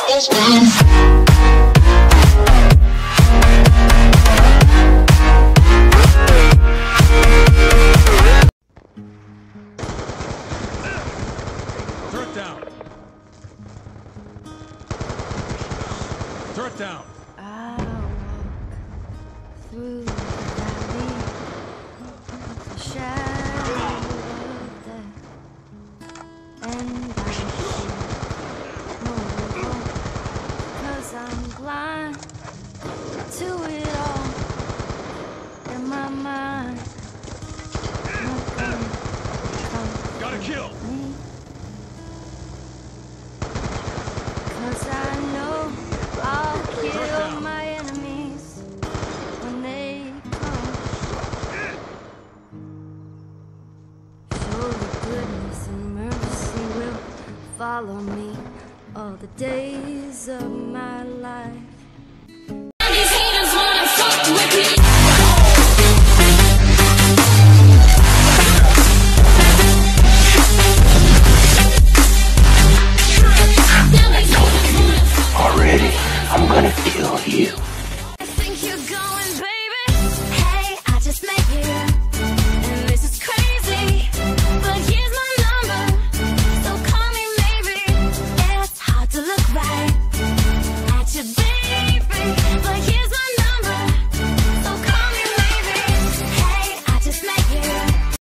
Threat down. Threat down. I walk through the valley of the shadow of death, and I see no hope, 'cause I'm blind to it all in my mind. Not gonna come Got a kill. me, 'cause I know I'll kill my enemies when they come. Surely goodness and mercy will follow me all the days of my life.